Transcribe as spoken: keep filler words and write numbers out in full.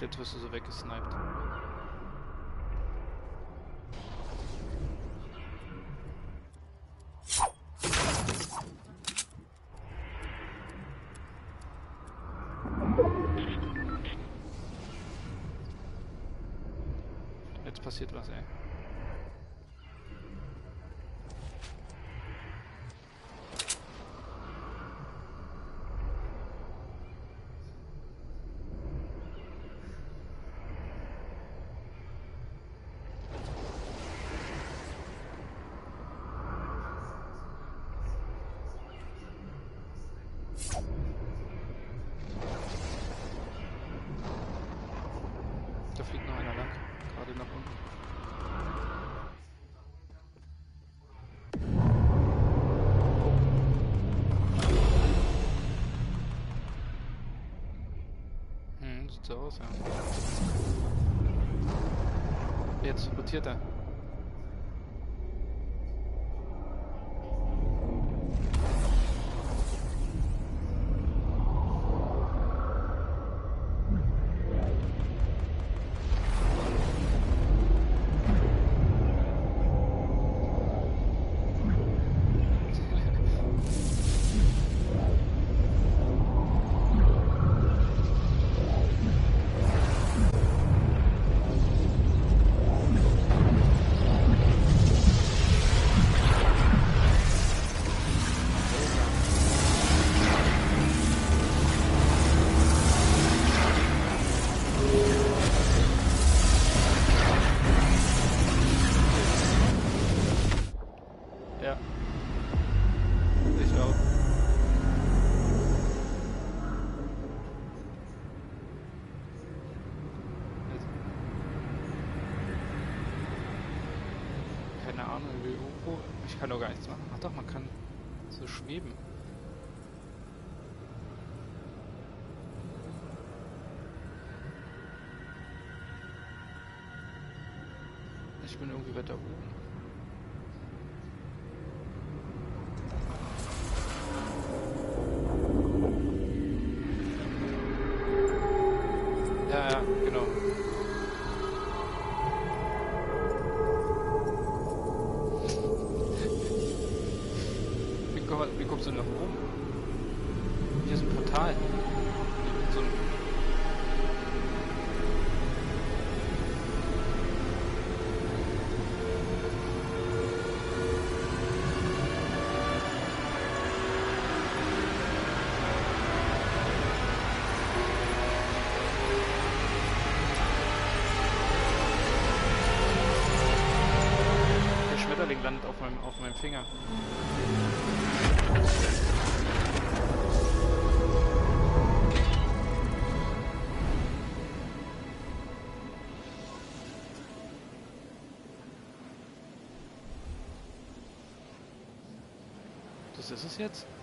Jetzt wirst du so weggesniped. Jetzt passiert was, ey. Da fliegt noch einer lang, gerade nach unten. Hm, sieht so aus, ja. Jetzt rotiert er. Ja. Ich auch. Jetzt. Keine Ahnung, wie oh, ich kann doch gar nichts machen. Ach doch, man kann so schweben. Ich bin irgendwie weiter oben. Ja, ja, genau. Wie, komm, wie kommst du nach oben? Hier ist ein Portal. So ein Schmetterling landet auf meinem, auf meinem Finger. Das ist es jetzt?